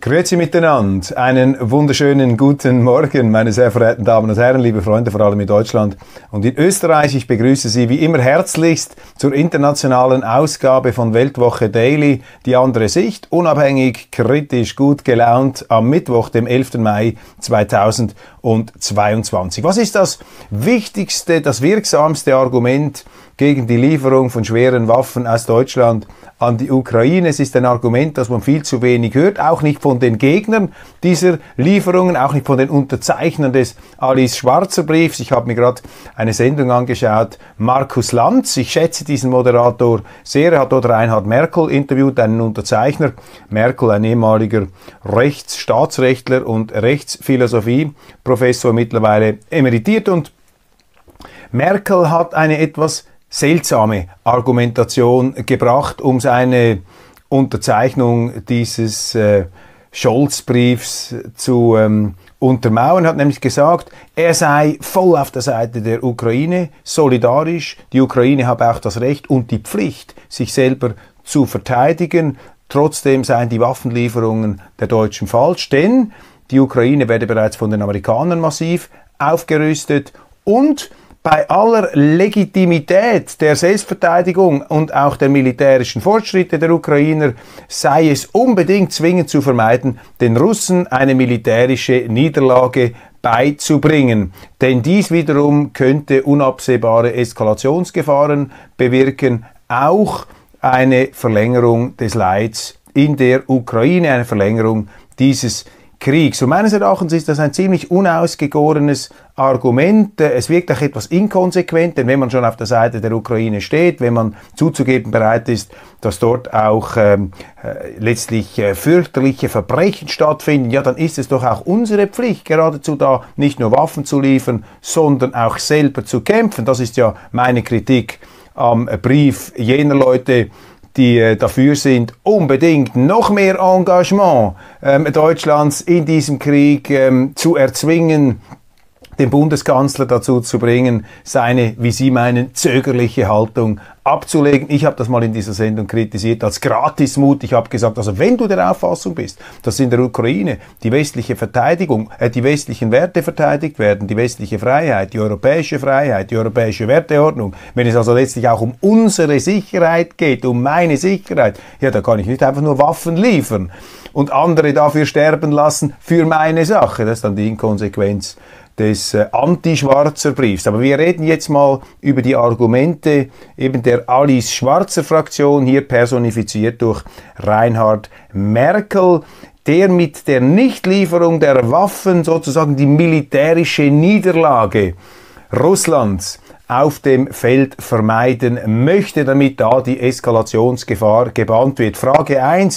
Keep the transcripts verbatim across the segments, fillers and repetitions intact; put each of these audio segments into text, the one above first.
Grüezi miteinander, einen wunderschönen guten Morgen, meine sehr verehrten Damen und Herren, liebe Freunde, vor allem in Deutschland und in Österreich. Ich begrüße Sie wie immer herzlichst zur internationalen Ausgabe von Weltwoche Daily, die andere Sicht, unabhängig, kritisch, gut gelaunt, am Mittwoch, dem elften Mai zweitausendzweiundzwanzig. Was ist das wichtigste, das wirksamste Argument gegen die Lieferung von schweren Waffen aus Deutschland an die Ukraine? Es ist ein Argument, das man viel zu wenig hört, auch nicht von den Gegnern dieser Lieferungen, auch nicht von den Unterzeichnern des Alice Schwarzer Briefs. Ich habe mir gerade eine Sendung angeschaut, Markus Lanz, ich schätze diesen Moderator sehr, er hat dort Reinhard Merkel interviewt, einen Unterzeichner. Merkel, ein ehemaliger Rechtsstaatsrechtler und Rechtsphilosophie-Professor, mittlerweile emeritiert, und Merkel hat eine etwas seltsame Argumentation gebracht, um seine Unterzeichnung dieses äh, Scholz-Briefs zu ähm, untermauern. Er hat nämlich gesagt, er sei voll auf der Seite der Ukraine, solidarisch. Die Ukraine habe auch das Recht und die Pflicht, sich selber zu verteidigen. Trotzdem seien die Waffenlieferungen der Deutschen falsch, denn die Ukraine werde bereits von den Amerikanern massiv aufgerüstet und bei aller Legitimität der Selbstverteidigung und auch der militärischen Fortschritte der Ukrainer sei es unbedingt zwingend zu vermeiden, den Russen eine militärische Niederlage beizubringen. Denn dies wiederum könnte unabsehbare Eskalationsgefahren bewirken, auch eine Verlängerung des Leids in der Ukraine, eine Verlängerung dieses Kriegs. Und meines Erachtens ist das ein ziemlich unausgegorenes Argument. Es wirkt auch etwas inkonsequent, denn wenn man schon auf der Seite der Ukraine steht, wenn man zuzugeben bereit ist, dass dort auch ähm, äh, letztlich äh, fürchterliche Verbrechen stattfinden, ja, dann ist es doch auch unsere Pflicht, geradezu da nicht nur Waffen zu liefern, sondern auch selber zu kämpfen. Das ist ja meine Kritik am Brief jener Leute, die äh, dafür sind, unbedingt noch mehr Engagement ähm, Deutschlands in diesem Krieg ähm, zu erzwingen, den Bundeskanzler dazu zu bringen, seine, wie Sie meinen, zögerliche Haltung abzulegen. Ich habe das mal in dieser Sendung kritisiert als Gratismut. Ich habe gesagt, also wenn du der Auffassung bist, dass in der Ukraine die westliche Verteidigung, äh, die westlichen Werte verteidigt werden, die westliche Freiheit, die europäische Freiheit, die europäische Werteordnung, wenn es also letztlich auch um unsere Sicherheit geht, um meine Sicherheit, ja, da kann ich nicht einfach nur Waffen liefern und andere dafür sterben lassen für meine Sache. Das ist dann die Inkonsequenz des äh, Anti-Schwarzer Briefs. Aber wir reden jetzt mal über die Argumente eben der Alice Schwarzer Fraktion, hier personifiziert durch Reinhard Merkel, der mit der Nichtlieferung der Waffen sozusagen die militärische Niederlage Russlands auf dem Feld vermeiden möchte, damit da die Eskalationsgefahr gebannt wird. Frage eins.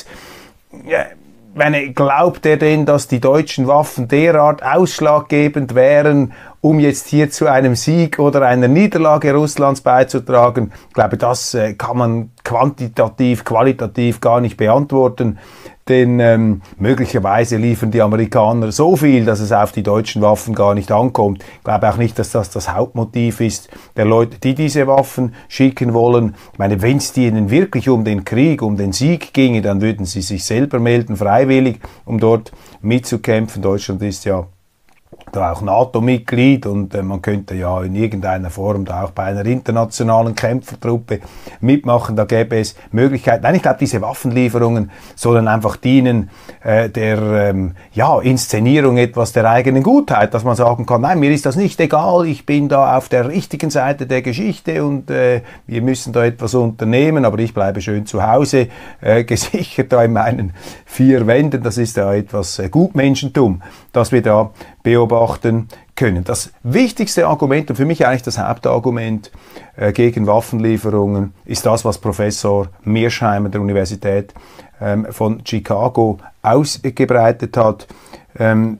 Ja, Meine, glaubt er denn, dass die deutschen Waffen derart ausschlaggebend wären, um jetzt hier zu einem Sieg oder einer Niederlage Russlands beizutragen? Ich glaube, das äh, kann man quantitativ, qualitativ gar nicht beantworten. Denn ähm, möglicherweise liefern die Amerikaner so viel, dass es auf die deutschen Waffen gar nicht ankommt. Ich glaube auch nicht, dass das das Hauptmotiv ist der Leute, die diese Waffen schicken wollen. Ich meine, wenn es denen wirklich um den Krieg, um den Sieg ginge, dann würden sie sich selber melden, freiwillig, um dort mitzukämpfen. Deutschland ist ja da auch NATO-Mitglied und äh, man könnte ja in irgendeiner Form da auch bei einer internationalen Kämpfertruppe mitmachen, da gäbe es Möglichkeiten. Nein, ich glaube, diese Waffenlieferungen sollen einfach dienen äh, der ähm, ja, Inszenierung etwas der eigenen Gutheit, dass man sagen kann, nein, mir ist das nicht egal, ich bin da auf der richtigen Seite der Geschichte und äh, wir müssen da etwas unternehmen, aber ich bleibe schön zu Hause, äh, gesichert da in meinen vier Wänden. Das ist ja etwas äh, Gutmenschentum, das wir da beobachten können. Das wichtigste Argument und für mich eigentlich das Hauptargument äh, gegen Waffenlieferungen ist das, was Professor Mearsheimer der Universität ähm, von Chicago ausgebreitet hat. Ähm,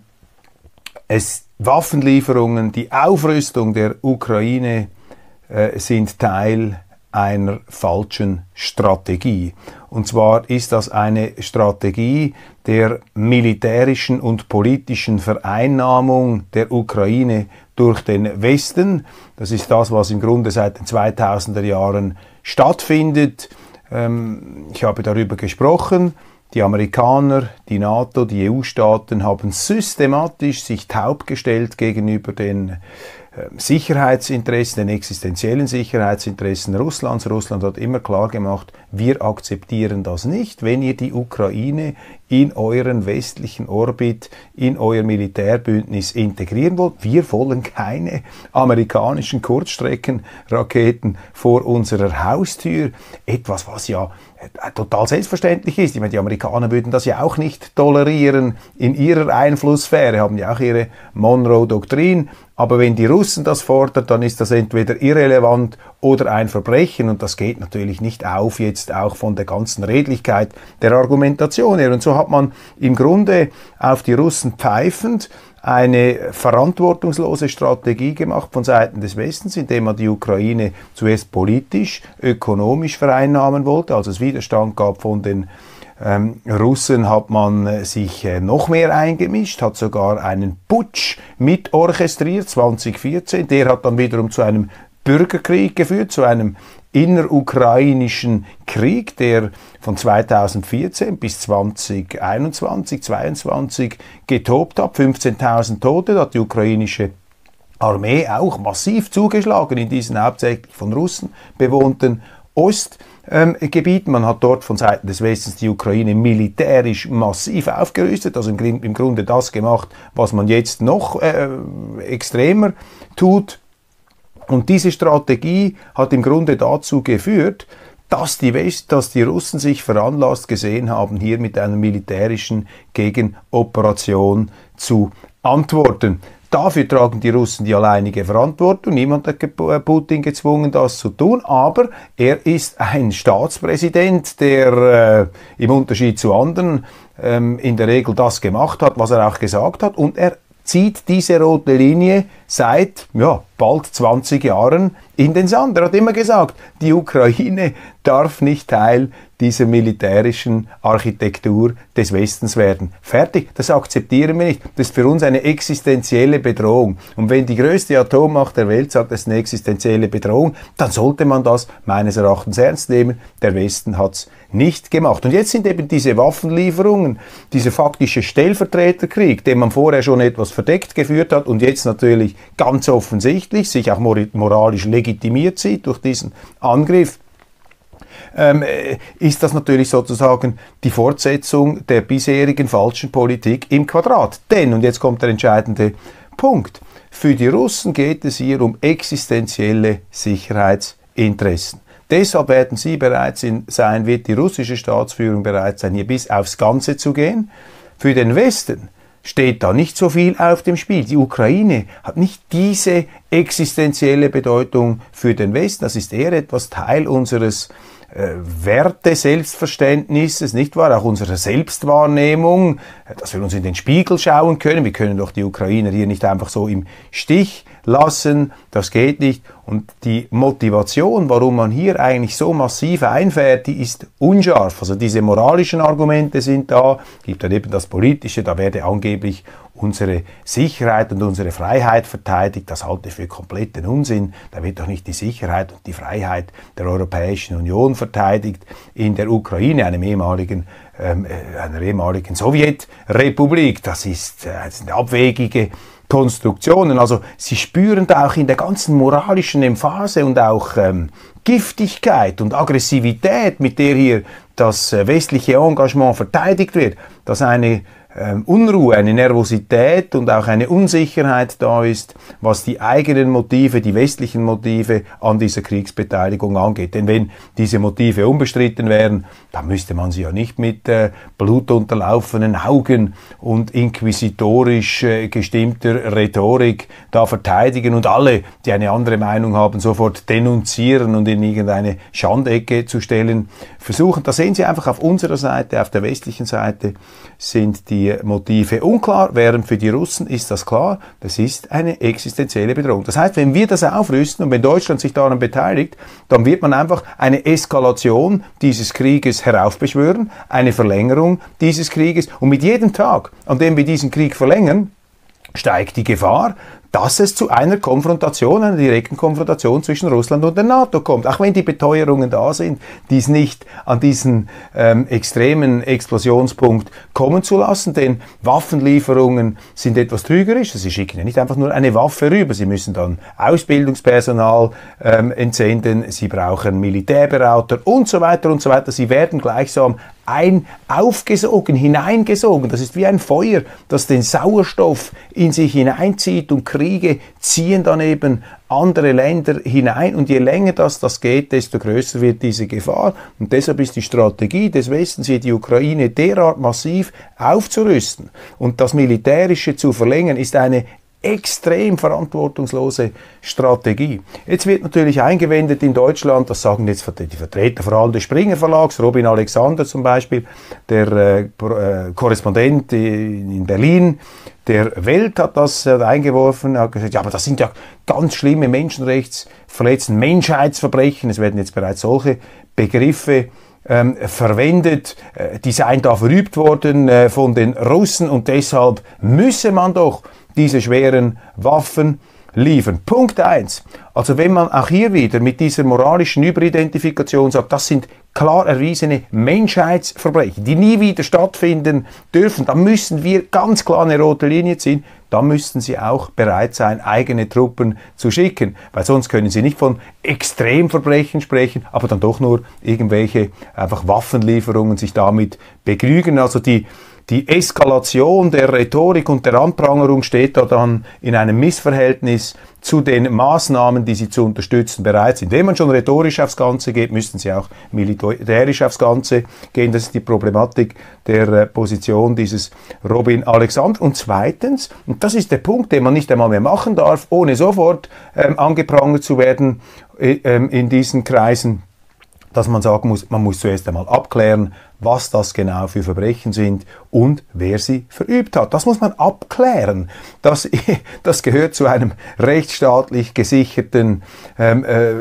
es, Waffenlieferungen, die Aufrüstung der Ukraine äh, sind Teil einer falschen Strategie. Und zwar ist das eine Strategie der militärischen und politischen Vereinnahmung der Ukraine durch den Westen. Das ist das, was im Grunde seit den zweitausender Jahren stattfindet. Ähm, ich habe darüber gesprochen, Die Amerikaner, die NATO, die E U-Staaten haben systematisch sich taub gestellt gegenüber den Sicherheitsinteressen, den existenziellen Sicherheitsinteressen Russlands. Russland hat immer klar gemacht, wir akzeptieren das nicht, wenn ihr die Ukraine in euren westlichen Orbit, in euer Militärbündnis integrieren wollt. Wir wollen keine amerikanischen Kurzstreckenraketen vor unserer Haustür. Etwas, was ja total selbstverständlich ist. Ich meine, die Amerikaner würden das ja auch nicht tolerieren in ihrer Einflusssphäre, haben ja auch ihre Monroe-Doktrin. Aber wenn die Russen das fordern, dann ist das entweder irrelevant oder ein Verbrechen. Und das geht natürlich nicht auf, jetzt auch von der ganzen Redlichkeit der Argumentation her. Und so hat man im Grunde auf die Russen pfeifend eine verantwortungslose Strategie gemacht von Seiten des Westens, indem man die Ukraine zuerst politisch, ökonomisch vereinnahmen wollte. Also es Widerstand gab von den ähm, Russen, hat man sich äh, noch mehr eingemischt, hat sogar einen Putsch mit orchestriert, zwanzig vierzehn. Der hat dann wiederum zu einem Bürgerkrieg geführt, zu einem innerukrainischen Krieg, der von zweitausendvierzehn bis zweitausendeinundzwanzig, zweiundzwanzig getobt hat. fünfzehntausend Tote, da hat die ukrainische Armee auch massiv zugeschlagen in diesen hauptsächlich von Russen bewohnten Ostgebieten. Man hat dort von Seiten des Westens die Ukraine militärisch massiv aufgerüstet, also im, im Grunde das gemacht, was man jetzt noch äh, extremer tut. Und diese Strategie hat im Grunde dazu geführt, dass die, West, dass die Russen sich veranlasst gesehen haben, hier mit einer militärischen Gegenoperation zu antworten. Dafür tragen die Russen die alleinige Verantwortung. Niemand hat Putin gezwungen, das zu tun. Aber er ist ein Staatspräsident, der äh, im Unterschied zu anderen ähm, in der Regel das gemacht hat, was er auch gesagt hat. Und er zieht diese rote Linie seit ja, bald zwanzig Jahren in den Sand. Er hat immer gesagt, die Ukraine darf nicht Teil dieser militärischen Architektur des Westens werden. Fertig, das akzeptieren wir nicht. Das ist für uns eine existenzielle Bedrohung. Und wenn die größte Atommacht der Welt sagt, das ist eine existenzielle Bedrohung, dann sollte man das meines Erachtens ernst nehmen. Der Westen hat es nicht gemacht. Und jetzt sind eben diese Waffenlieferungen, dieser faktische Stellvertreterkrieg, den man vorher schon etwas verdeckt geführt hat und jetzt natürlich ganz offensichtlich sich auch moralisch legitimiert sieht durch diesen Angriff, ähm, ist das natürlich sozusagen die Fortsetzung der bisherigen falschen Politik im Quadrat. Denn, und jetzt kommt der entscheidende Punkt, für die Russen geht es hier um existenzielle Sicherheitsinteressen. Deshalb werden sie bereit sein, wird die russische Staatsführung bereit sein, hier bis aufs Ganze zu gehen. Für den Westen steht da nicht so viel auf dem Spiel. Die Ukraine hat nicht diese existenzielle Bedeutung für den Westen. Das ist eher etwas Teil unseres äh, Werte-Selbstverständnisses, nicht wahr? Auch unserer Selbstwahrnehmung, dass wir uns in den Spiegel schauen können. Wir können doch die Ukrainer hier nicht einfach so im Stich lassen. Das geht nicht. Und die Motivation, warum man hier eigentlich so massiv einfährt, die ist unscharf. Also diese moralischen Argumente sind da, gibt dann eben das Politische, da werde angeblich unsere Sicherheit und unsere Freiheit verteidigt. Das halte ich für kompletten Unsinn. Da wird doch nicht die Sicherheit und die Freiheit der Europäischen Union verteidigt in der Ukraine, einem ehemaligen, ähm, einer ehemaligen Sowjetrepublik. Das ist, äh, das sind abwegige Konstruktionen. Also sie spüren da auch in der ganzen moralischen Emphase und auch ähm, Giftigkeit und Aggressivität, mit der hier das äh, westliche Engagement verteidigt wird, dass eine ähm, Unruhe, eine Nervosität und auch eine Unsicherheit da ist, was die eigenen Motive, die westlichen Motive an dieser Kriegsbeteiligung angeht. Denn wenn diese Motive unbestritten wären, dann müsste man sie ja nicht mit äh, blutunterlaufenen Augen und inquisitorisch äh, gestimmter Rhetorik da verteidigen und alle, die eine andere Meinung haben, sofort denunzieren und in irgendeine Schandecke zu stellen versuchen. Da sehen Sie einfach auf unserer Seite, auf der westlichen Seite sind die Motive unklar, während für die Russen ist das klar, das ist eine existenzielle Bedrohung. Das heißt, wenn wir das aufrüsten und wenn Deutschland sich daran beteiligt, dann wird man einfach eine Eskalation dieses Krieges heraufbeschwören, eine Verlängerung dieses Krieges und mit jedem Tag, an dem wir diesen Krieg verlängern, steigt die Gefahr, dass es zu einer Konfrontation, einer direkten Konfrontation zwischen Russland und der NATO kommt. Auch wenn die Beteuerungen da sind, dies nicht an diesen ähm, extremen Explosionspunkt kommen zu lassen, denn Waffenlieferungen sind etwas trügerisch. Sie schicken ja nicht einfach nur eine Waffe rüber, sie müssen dann Ausbildungspersonal ähm, entsenden, sie brauchen Militärberater und so weiter und so weiter. Sie werden gleichsam ein aufgesogen, hineingesogen. Das ist wie ein Feuer, das den Sauerstoff in sich hineinzieht, und Kriege ziehen dann eben andere Länder hinein, und je länger das, das geht, desto größer wird diese Gefahr. Und deshalb ist die Strategie des Westens, hier die Ukraine derart massiv aufzurüsten und das Militärische zu verlängern, ist eine extrem verantwortungslose Strategie. Jetzt wird natürlich eingewendet in Deutschland, das sagen jetzt die Vertreter vor allem des Springer Verlags, Robin Alexander zum Beispiel, der äh, äh, Korrespondent in Berlin der Welt hat das äh, eingeworfen, hat gesagt, ja, aber das sind ja ganz schlimme Menschenrechtsverletzungen, Menschheitsverbrechen, es werden jetzt bereits solche Begriffe Ähm, verwendet, äh, die seien da verübt worden äh, von den Russen, und deshalb müsse man doch diese schweren Waffen liefern. Punkt eins. Also wenn man auch hier wieder mit dieser moralischen Überidentifikation sagt, das sind klar erwiesene Menschheitsverbrechen, die nie wieder stattfinden dürfen, dann müssen wir ganz klar eine rote Linie ziehen, dann müssten sie auch bereit sein, eigene Truppen zu schicken, weil sonst können sie nicht von Extremverbrechen sprechen, aber dann doch nur irgendwelche einfach Waffenlieferungen sich damit begnügen. Also die Die Eskalation der Rhetorik und der Anprangerung steht da dann in einem Missverhältnis zu den Maßnahmen, die sie zu unterstützen bereit sind. Wenn man schon rhetorisch aufs Ganze geht, müssten sie auch militärisch aufs Ganze gehen. Das ist die Problematik der äh, Position dieses Robin Alexander. Und zweitens, und das ist der Punkt, den man nicht einmal mehr machen darf, ohne sofort ähm, angeprangert zu werden äh, ähm, in diesen Kreisen, dass man sagen muss, man muss zuerst einmal abklären, was das genau für Verbrechen sind und wer sie verübt hat. Das muss man abklären. Das, das gehört zu einem rechtsstaatlich gesicherten ähm,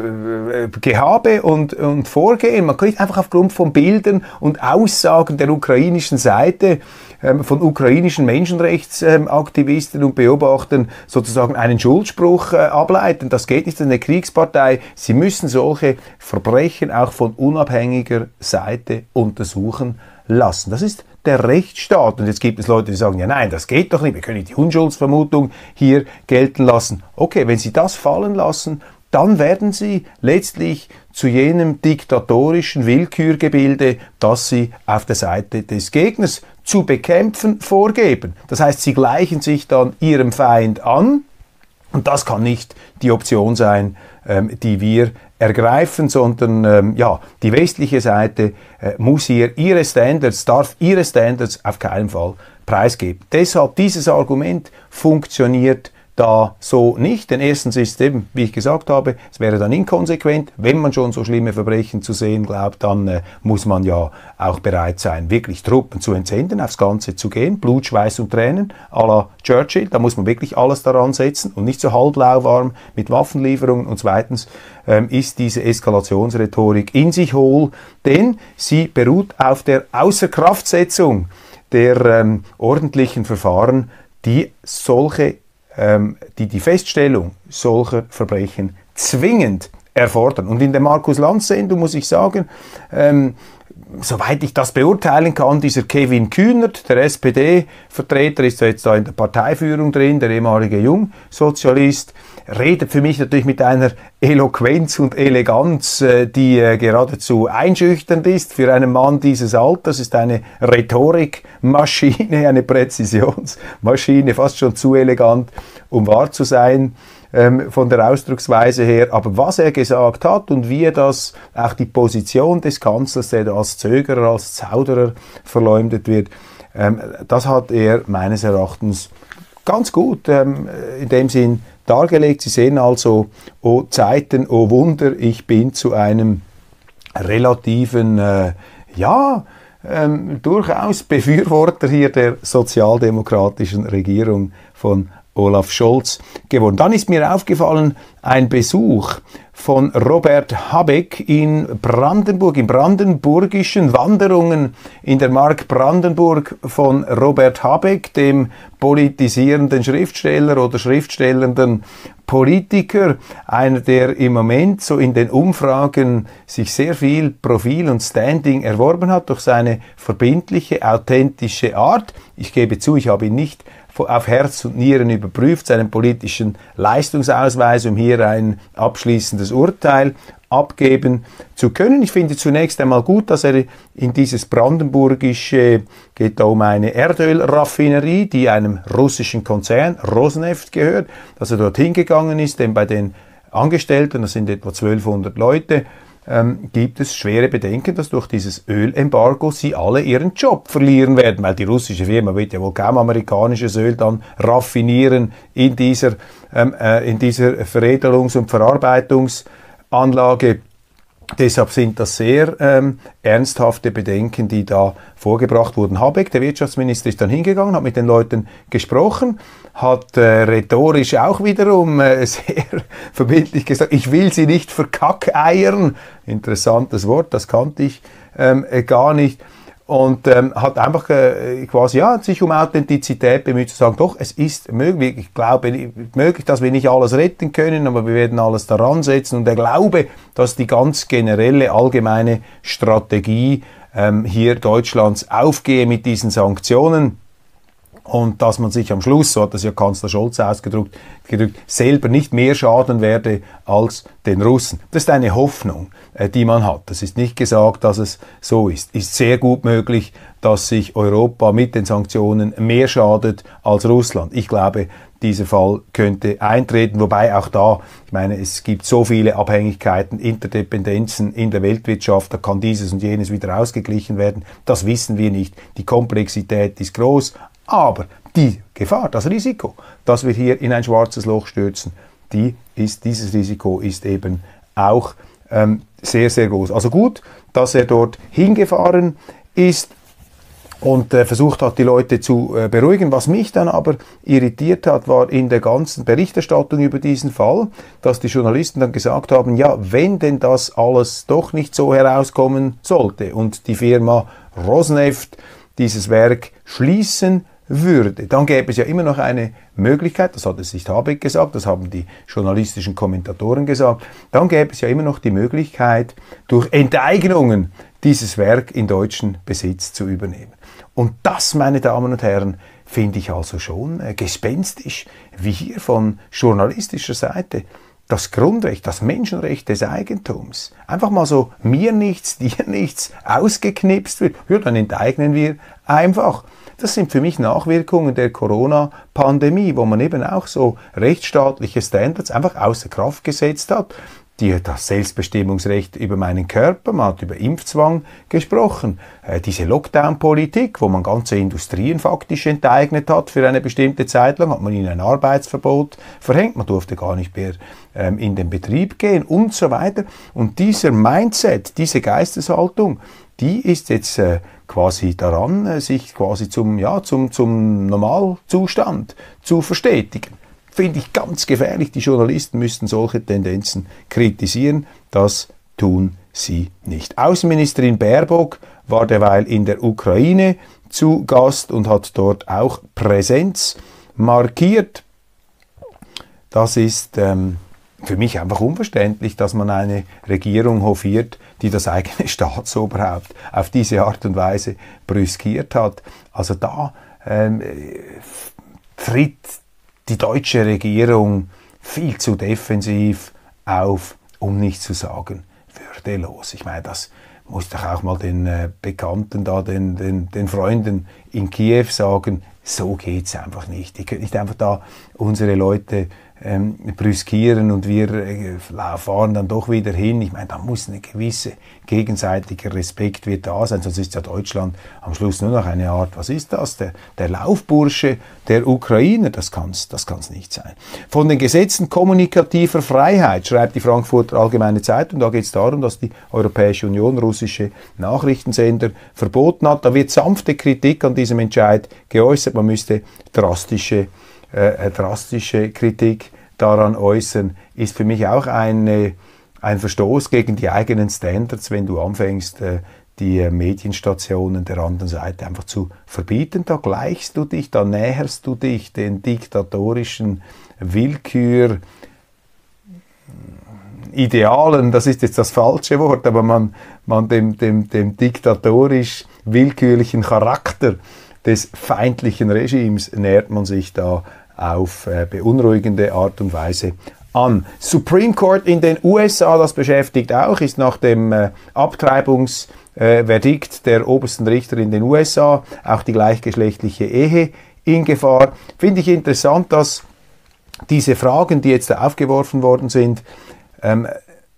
äh, Gehabe und, und Vorgehen. Man kann nicht einfach aufgrund von Bildern und Aussagen der ukrainischen Seite, ähm, von ukrainischen Menschenrechtsaktivisten ähm, und Beobachtern sozusagen einen Schuldspruch äh, ableiten. Das geht nicht, eine Kriegspartei. Sie müssen solche Verbrechen auch von unabhängiger Seite untersuchen lassen. Das ist der Rechtsstaat. Und jetzt gibt es Leute, die sagen, ja nein, das geht doch nicht, wir können nicht die Unschuldsvermutung hier gelten lassen. Okay, wenn Sie das fallen lassen, dann werden Sie letztlich zu jenem diktatorischen Willkürgebilde, das Sie auf der Seite des Gegners zu bekämpfen vorgeben. Das heißt, Sie gleichen sich dann Ihrem Feind an, und das kann nicht die Option sein, ähm, die wir ergreifen, sondern ähm, ja, die westliche Seite äh, muss hier ihre Standards, darf ihre Standards auf keinen Fall preisgeben. Deshalb dieses Argument funktioniert da so nicht, denn erstens ist eben, wie ich gesagt habe, es wäre dann inkonsequent, wenn man schon so schlimme Verbrechen zu sehen glaubt, dann äh, muss man ja auch bereit sein, wirklich Truppen zu entsenden, aufs Ganze zu gehen, Blut, Schweiß und Tränen, à la Churchill, da muss man wirklich alles daran setzen und nicht so halblauwarm mit Waffenlieferungen. Und zweitens ähm, ist diese Eskalationsrhetorik in sich hohl, denn sie beruht auf der Außerkraftsetzung der ähm, ordentlichen Verfahren, die solche die die Feststellung solcher Verbrechen zwingend erfordern. Und in der Markus-Lanz-Sendung muss ich sagen, ähm, soweit ich das beurteilen kann, dieser Kevin Kühnert, der S P D-Vertreter, ist jetzt da in der Parteiführung drin, der ehemalige Jungsozialist, redet für mich natürlich mit einer Eloquenz und Eleganz, äh, die äh, geradezu einschüchternd ist für einen Mann dieses Alters, ist eine Rhetorikmaschine, eine Präzisionsmaschine, fast schon zu elegant, um wahr zu sein, ähm, von der Ausdrucksweise her. Aber was er gesagt hat und wie er das, auch die Position des Kanzlers, der da als Zögerer, als Zauderer verleumdet wird, ähm, das hat er meines Erachtens ganz gut ähm, in dem Sinn dargelegt. Sie sehen also, oh Zeiten, oh Wunder, ich bin zu einem relativen, äh, ja, ähm, durchaus Befürworter hier der sozialdemokratischen Regierung von Olaf Scholz geworden. Dann ist mir aufgefallen, ein Besuch von Robert Habeck in Brandenburg, in brandenburgischen Wanderungen in der Mark Brandenburg von Robert Habeck, dem politisierenden Schriftsteller oder schriftstellenden Politiker, einer, der im Moment so in den Umfragen sich sehr viel Profil und Standing erworben hat durch seine verbindliche, authentische Art. Ich gebe zu, ich habe ihn nicht auf Herz und Nieren überprüft, seinen politischen Leistungsausweis, um hier ein abschließendes Urteil abgeben zu können. Ich finde zunächst einmal gut, dass er in dieses brandenburgische, geht da um eine Erdölraffinerie, die einem russischen Konzern, Rosneft, gehört, dass er dorthin gegangen ist, denn bei den Angestellten, das sind etwa zwölfhundert Leute, ähm, gibt es schwere Bedenken, dass durch dieses Ölembargo sie alle ihren Job verlieren werden, weil die russische Firma wird ja wohl kaum amerikanisches Öl dann raffinieren in dieser, ähm, äh, in dieser Veredelungs- und Verarbeitungsanlage. Deshalb sind das sehr ähm, ernsthafte Bedenken, die da vorgebracht wurden. Habeck, der Wirtschaftsminister, ist dann hingegangen, hat mit den Leuten gesprochen, hat äh, rhetorisch auch wiederum äh, sehr verbindlich gesagt, ich will sie nicht verkackeiern. Interessantes Wort, das kannte ich ähm, äh, gar nicht. Und ähm, hat einfach äh, quasi ja, sich um Authentizität bemüht, zu sagen, doch, es ist möglich, ich glaube, möglich, dass wir nicht alles retten können, aber wir werden alles daran setzen. Und er glaube, dass die ganz generelle, allgemeine Strategie ähm, hier Deutschlands aufgehe mit diesen Sanktionen. Und dass man sich am Schluss, so hat das ja Kanzler Scholz ausgedrückt, gedrückt, selber nicht mehr schaden werde als den Russen. Das ist eine Hoffnung, äh, die man hat. Das ist nicht gesagt, dass es so ist. Ist sehr gut möglich, dass sich Europa mit den Sanktionen mehr schadet als Russland. Ich glaube, dieser Fall könnte eintreten, wobei auch da, ich meine, es gibt so viele Abhängigkeiten, Interdependenzen in der Weltwirtschaft, da kann dieses und jenes wieder ausgeglichen werden. Das wissen wir nicht. Die Komplexität ist groß. Aber die Gefahr, das Risiko, dass wir hier in ein schwarzes Loch stürzen, die ist, dieses Risiko ist eben auch ähm, sehr, sehr groß. Also gut, dass er dort hingefahren ist und äh, versucht hat, die Leute zu äh, beruhigen. Was mich dann aber irritiert hat, war in der ganzen Berichterstattung über diesen Fall, dass die Journalisten dann gesagt haben, ja, wenn denn das alles doch nicht so herauskommen sollte und die Firma Rosneft dieses Werk schließen würde, dann gäbe es ja immer noch eine Möglichkeit, das hat es nicht Habeck gesagt, das haben die journalistischen Kommentatoren gesagt, dann gäbe es ja immer noch die Möglichkeit, durch Enteignungen dieses Werk in deutschen Besitz zu übernehmen. Und das, meine Damen und Herren, finde ich also schon äh, gespenstisch, wie hier von journalistischer Seite das Grundrecht, das Menschenrecht des Eigentums einfach mal so mir nichts, dir nichts ausgeknipst wird. Ja, dann enteignen wir einfach. Das sind für mich Nachwirkungen der Corona-Pandemie, wo man eben auch so rechtsstaatliche Standards einfach außer Kraft gesetzt hat. Die, das Selbstbestimmungsrecht über meinen Körper, man hat über Impfzwang gesprochen. Äh, diese Lockdown-Politik, wo man ganze Industrien faktisch enteignet hat für eine bestimmte Zeit lang, hat man ihnen ein Arbeitsverbot verhängt, man durfte gar nicht mehr ähm, in den Betrieb gehen und so weiter. Und dieser Mindset, diese Geisteshaltung, die ist jetzt äh, quasi daran, äh, sich quasi zum, ja, zum, zum Normalzustand zu verstetigen. Finde ich ganz gefährlich. Die Journalisten müssten solche Tendenzen kritisieren. Das tun sie nicht. Außenministerin Baerbock war derweil in der Ukraine zu Gast und hat dort auch Präsenz markiert. Das ist ähm, für mich einfach unverständlich, dass man eine Regierung hofiert, die das eigene Staatsoberhaupt auf diese Art und Weise brüskiert hat. Also da ähm, tritt die deutsche Regierung viel zu defensiv auf, um nicht zu sagen würdelos. Ich meine, das muss doch auch mal den äh, Bekannten da, den, den, den Freunden in Kiew sagen, so geht's einfach nicht. Ihr könnt nicht einfach da unsere Leute ähm, brüskieren und wir äh, fahren dann doch wieder hin. Ich meine, da muss eine gewisse gegenseitiger Respekt wird da sein, sonst ist ja Deutschland am Schluss nur noch eine Art, was ist das, der, der Laufbursche der Ukrainer, das kann's, das kann's nicht sein. Von den Gesetzen kommunikativer Freiheit schreibt die Frankfurter Allgemeine Zeitung, da geht es darum, dass die Europäische Union russische Nachrichtensender verboten hat. Da wird sanfte Kritik an diesem Entscheid geäußert, man müsste drastische, äh, drastische Kritik daran äußern, ist für mich auch eine ein Verstoß gegen die eigenen Standards, wenn du anfängst, äh, die äh, Medienstationen der anderen Seite einfach zu verbieten. Da gleichst du dich, da näherst du dich den diktatorischen Willkür, Idealen, das ist jetzt das falsche Wort, aber man, man dem, dem, dem diktatorisch willkürlichen Charakter des feindlichen Regimes nähert man sich da auf äh, beunruhigende Art und Weise an. Supreme Court in den U S A, das beschäftigt auch, ist nach dem äh, Abtreibungsverdikt äh, der obersten Richter in den U S A auch die gleichgeschlechtliche Ehe in Gefahr. Finde ich interessant, dass diese Fragen, die jetzt aufgeworfen worden sind, ähm,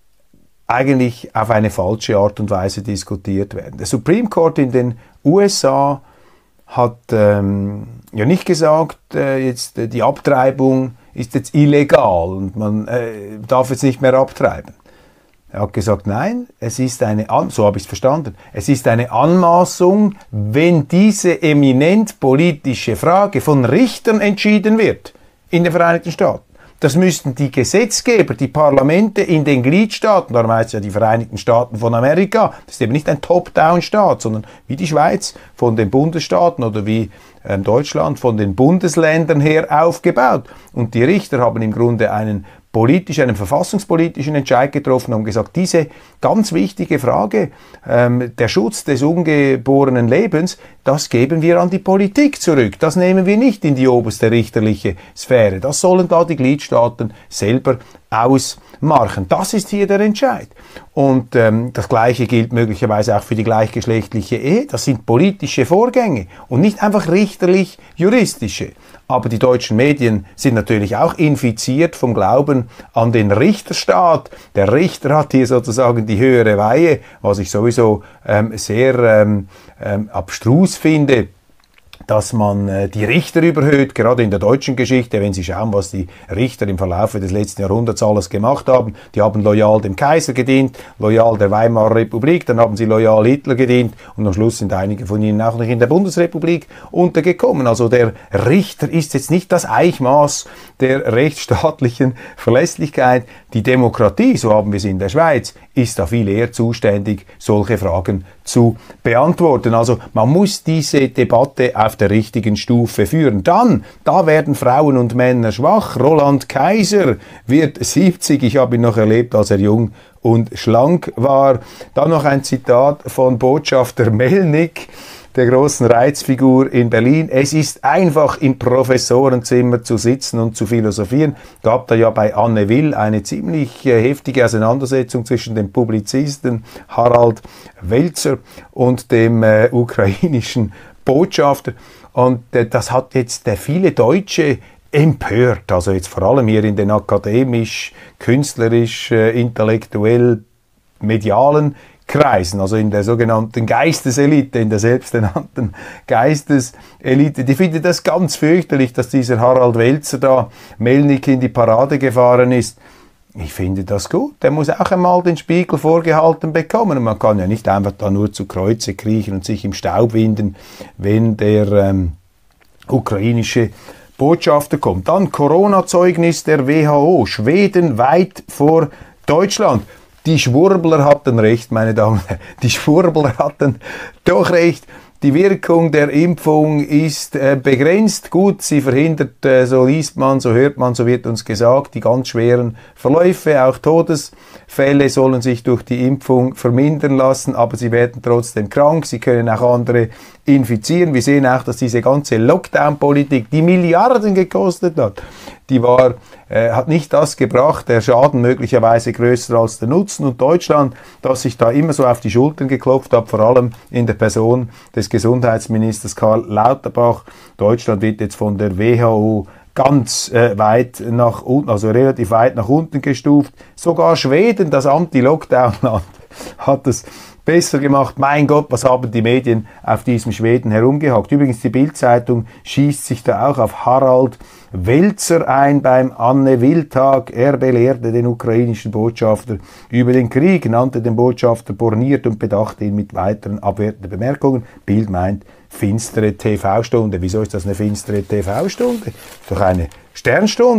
eigentlich auf eine falsche Art und Weise diskutiert werden. Der Supreme Court in den U S A hat ähm, ja nicht gesagt, äh, jetzt äh, die Abtreibung ist jetzt illegal und man äh, darf jetzt nicht mehr abtreiben. Er hat gesagt, nein, es ist eine, An so habe ich es verstanden, es ist eine Anmaßung, wenn diese eminent politische Frage von Richtern entschieden wird in den Vereinigten Staaten. Das müssten die Gesetzgeber, die Parlamente in den Gliedstaaten, darum heißt es ja die Vereinigten Staaten von Amerika, das ist eben nicht ein Top-Down-Staat, sondern wie die Schweiz von den Bundesstaaten oder wie ähm, Deutschland von den Bundesländern her aufgebaut. Und die Richter haben im Grunde einen politisch, einen verfassungspolitischen Entscheid getroffen, haben gesagt, diese ganz wichtige Frage, ähm, der Schutz des ungeborenen Lebens, das geben wir an die Politik zurück. Das nehmen wir nicht in die oberste richterliche Sphäre. Das sollen da die Gliedstaaten selber ausmachen. Das ist hier der Entscheid. Und ähm, das Gleiche gilt möglicherweise auch für die gleichgeschlechtliche Ehe. Das sind politische Vorgänge und nicht einfach richterlich-juristische. Aber die deutschen Medien sind natürlich auch infiziert vom Glauben an den Richterstaat. Der Richter hat hier sozusagen die höhere Weihe, was ich sowieso ähm, sehr ähm, ähm, abstrus finde, dass man äh, die Richter überhöht, gerade in der deutschen Geschichte, wenn Sie schauen, was die Richter im Verlauf des letzten Jahrhunderts alles gemacht haben. Die haben loyal dem Kaiser gedient, loyal der Weimarer Republik, dann haben sie loyal Hitler gedient und am Schluss sind einige von ihnen auch noch in der Bundesrepublik untergekommen. Also der Richter ist jetzt nicht das Eichmaß der rechtsstaatlichen Verlässlichkeit. Die Demokratie, so haben wir es in der Schweiz, ist da viel eher zuständig, solche Fragen zu beantworten. Also man muss diese Debatte auf der richtigen Stufe führen. Dann, da werden Frauen und Männer schwach. Roland Kaiser wird siebzig. Ich habe ihn noch erlebt, als er jung und schlank war. Dann noch ein Zitat von Botschafter Melnick, der großen Reizfigur in Berlin. Es ist einfach im Professorenzimmer zu sitzen und zu philosophieren. Gab da ja bei Anne Will eine ziemlich äh, heftige Auseinandersetzung zwischen dem Publizisten Harald Welzer und dem äh, ukrainischen Botschafter. Und äh, das hat jetzt äh, viele Deutsche empört. Also jetzt vor allem hier in den akademisch, künstlerisch, äh, intellektuell, medialen Kreisen, also in der sogenannten Geisteselite, in der selbsternannten Geisteselite. Die finden das ganz fürchterlich, dass dieser Harald Welzer da Melnick in die Parade gefahren ist. Ich finde das gut. Der muss auch einmal den Spiegel vorgehalten bekommen. Und man kann ja nicht einfach da nur zu Kreuze kriechen und sich im Staub winden, wenn der ähm, ukrainische Botschafter kommt. Dann Corona-Zeugnis der W H O. Schweden weit vor Deutschland. Die Schwurbler hatten recht, meine Damen und Herren. Die Schwurbler hatten doch recht. Die Wirkung der Impfung ist äh, begrenzt. Gut, sie verhindert, äh, so liest man, so hört man, so wird uns gesagt, die ganz schweren Verläufe, auch Todesfälle sollen sich durch die Impfung vermindern lassen, aber sie werden trotzdem krank, sie können auch andere infizieren. Wir sehen auch, dass diese ganze Lockdown-Politik, die Milliarden gekostet hat, die war, äh, hat nicht das gebracht, der Schaden möglicherweise größer als der Nutzen. Und Deutschland, das sich da immer so auf die Schultern geklopft hat, vor allem in der Person des Gesundheitsministers Karl Lauterbach. Deutschland wird jetzt von der W H O ganz äh, weit nach unten, also relativ weit nach unten gestuft. Sogar Schweden, das Anti-Lockdown-Land, hat es besser gemacht. Mein Gott, was haben die Medien auf diesem Schweden herumgehackt. Übrigens, die Bild-Zeitung schießt sich da auch auf Harald Welzer ein beim Anne-Will-Tag. Er belehrte den ukrainischen Botschafter über den Krieg, nannte den Botschafter borniert und bedachte ihn mit weiteren abwertenden Bemerkungen. Bild meint, finstere T V-Stunde. Wieso ist das eine finstere T V-Stunde? Ist doch eine Sternstunde.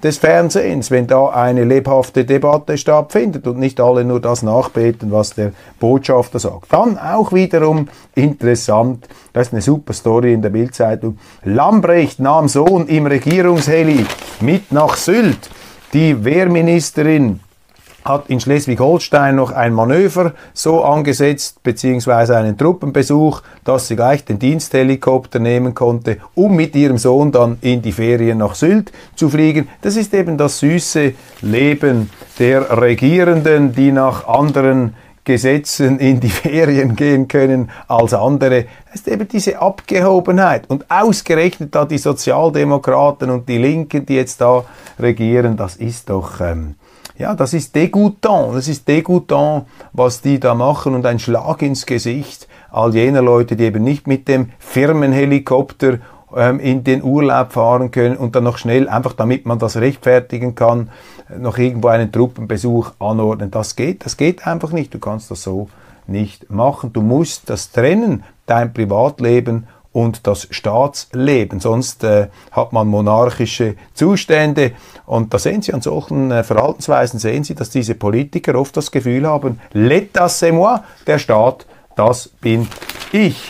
des Fernsehens, wenn da eine lebhafte Debatte stattfindet und nicht alle nur das nachbeten, was der Botschafter sagt. Dann auch wiederum interessant, das ist eine super Story in der Bild-Zeitung. Lambrecht nahm Sohn im Regierungsheli mit nach Sylt. Die Wehrministerin hat in Schleswig-Holstein noch ein Manöver so angesetzt, beziehungsweise einen Truppenbesuch, dass sie gleich den Diensthelikopter nehmen konnte, um mit ihrem Sohn dann in die Ferien nach Sylt zu fliegen. Das ist eben das süße Leben der Regierenden, die nach anderen Gesetzen in die Ferien gehen können als andere. Das ist eben diese Abgehobenheit. Und ausgerechnet da die Sozialdemokraten und die Linken, die jetzt da regieren, das ist doch... Ähm, Ja, das ist dégoûtant, das ist dégoûtant, was die da machen und ein Schlag ins Gesicht all jener Leute, die eben nicht mit dem Firmenhelikopter ähm, in den Urlaub fahren können und dann noch schnell, einfach damit man das rechtfertigen kann, noch irgendwo einen Truppenbesuch anordnen. Das geht, das geht einfach nicht, du kannst das so nicht machen. Du musst das trennen, dein Privatleben und das Staatsleben. Sonst äh, hat man monarchische Zustände. Und da sehen Sie an solchen äh, Verhaltensweisen, sehen Sie, dass diese Politiker oft das Gefühl haben, l'État c'est moi, der Staat, das bin ich.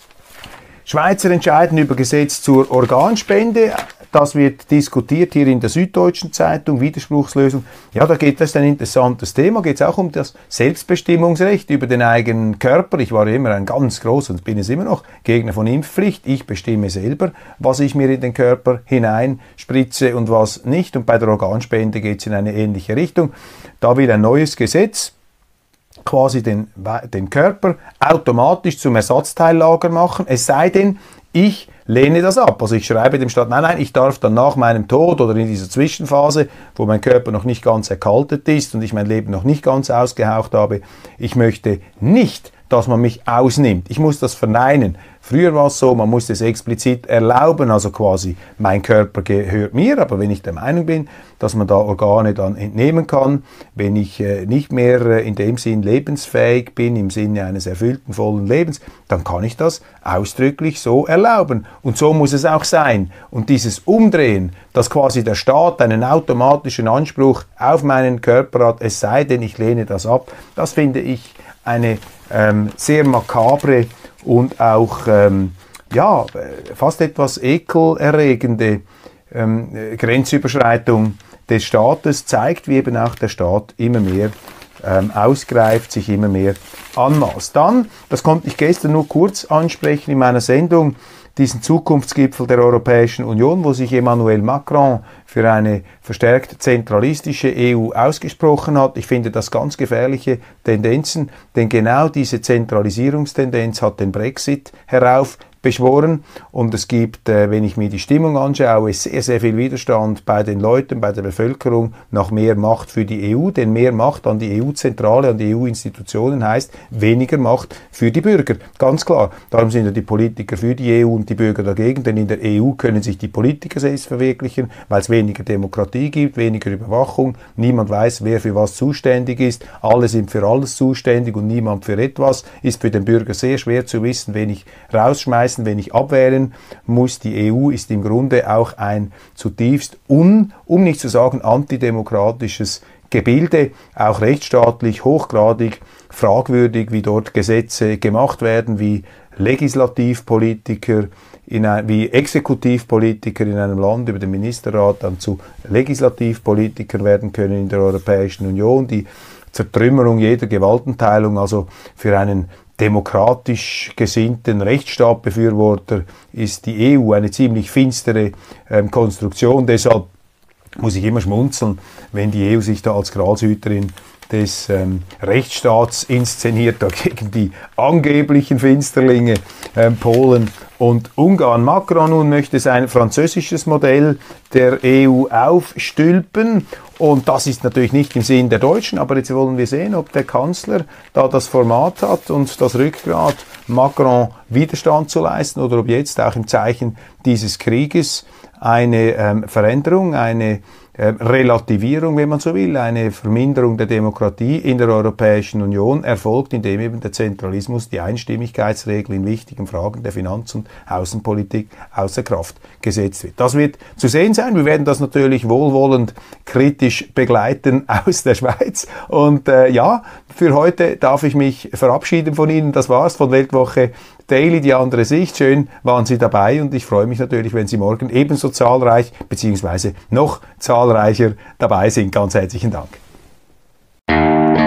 Schweizer entscheiden über Gesetz zur Organspende. Das wird diskutiert hier in der Süddeutschen Zeitung, Widerspruchslösung. Ja, da geht es ein interessantes Thema, geht es auch um das Selbstbestimmungsrecht über den eigenen Körper. Ich war immer ein ganz großer und bin es immer noch Gegner von Impfpflicht. Ich bestimme selber, was ich mir in den Körper hineinspritze und was nicht. Und bei der Organspende geht es in eine ähnliche Richtung. Da will ein neues Gesetz quasi den, den Körper automatisch zum Ersatzteillager machen, es sei denn, ich lehne das ab. Also ich schreibe dem Staat, nein, nein, ich darf dann nach meinem Tod oder in dieser Zwischenphase, wo mein Körper noch nicht ganz erkaltet ist und ich mein Leben noch nicht ganz ausgehaucht habe, ich möchte nicht, dass man mich ausnimmt. Ich muss das verneinen. Früher war es so, man musste es explizit erlauben, also quasi mein Körper gehört mir, aber wenn ich der Meinung bin, dass man da Organe dann entnehmen kann, wenn ich äh, nicht mehr äh, in dem Sinn lebensfähig bin, im Sinne eines erfüllten, vollen Lebens, dann kann ich das ausdrücklich so erlauben. Und so muss es auch sein. Und dieses Umdrehen, dass quasi der Staat einen automatischen Anspruch auf meinen Körper hat, es sei denn, ich lehne das ab, das finde ich eine ähm, sehr makabre und auch ähm, ja, fast etwas ekelerregende ähm, Grenzüberschreitung des Staates, zeigt, wie eben auch der Staat immer mehr ähm, ausgreift, sich immer mehr anmaßt. Dann, das konnte ich gestern nur kurz ansprechen in meiner Sendung, diesen Zukunftsgipfel der Europäischen Union, wo sich Emmanuel Macron für eine verstärkt zentralistische E U ausgesprochen hat. Ich finde das ganz gefährliche Tendenzen, denn genau diese Zentralisierungstendenz hat den Brexit heraufbeschworen und es gibt, äh, wenn ich mir die Stimmung anschaue, sehr, sehr viel Widerstand bei den Leuten, bei der Bevölkerung nach mehr Macht für die E U, denn mehr Macht an die E U-Zentrale, an die E U-Institutionen heißt weniger Macht für die Bürger. Ganz klar, darum sind ja die Politiker für die E U und die Bürger dagegen, denn in der E U können sich die Politiker selbst verwirklichen, weil es weniger Demokratie gibt, weniger Überwachung, niemand weiß, wer für was zuständig ist, alle sind für alles zuständig und niemand für etwas, ist für den Bürger sehr schwer zu wissen, wen ich rausschmeißen, wen ich abwählen muss. Die E U ist im Grunde auch ein zutiefst un, um nicht zu sagen antidemokratisches Gebilde, auch rechtsstaatlich hochgradig fragwürdig, wie dort Gesetze gemacht werden, wie Legislativpolitiker, in ein, wie Exekutivpolitiker in einem Land über den Ministerrat dann zu Legislativpolitikern werden können in der Europäischen Union, die Zertrümmerung jeder Gewaltenteilung, also für einen demokratisch gesinnten Rechtsstaatbefürworter ist die E U eine ziemlich finstere ähm, Konstruktion. Deshalb muss ich immer schmunzeln, wenn die E U sich da als Gralshüterin des ähm, Rechtsstaats inszeniert, da gegen die angeblichen Finsterlinge ähm, Polen und Ungarn. Macron nun möchte sein französisches Modell der E U aufstülpen Und das ist natürlich nicht im Sinn der Deutschen, aber jetzt wollen wir sehen, ob der Kanzler da das Format hat und das Rückgrat, Macron Widerstand zu leisten, oder ob jetzt auch im Zeichen dieses Krieges eine ähm, Veränderung, eine äh, Relativierung, wenn man so will, eine Verminderung der Demokratie in der Europäischen Union erfolgt, indem eben der Zentralismus, die Einstimmigkeitsregel in wichtigen Fragen der Finanz- und Außenpolitik außer Kraft gesetzt wird. Das wird zu sehen sein. Wir werden das natürlich wohlwollend kritisch begleiten aus der Schweiz. Und äh, ja, für heute darf ich mich verabschieden von Ihnen. Das war's von Weltwoche Daily, die andere Sicht. Schön waren Sie dabei und ich freue mich natürlich, wenn Sie morgen ebenso zahlreich beziehungsweise noch zahlreicher dabei sind. Ganz herzlichen Dank.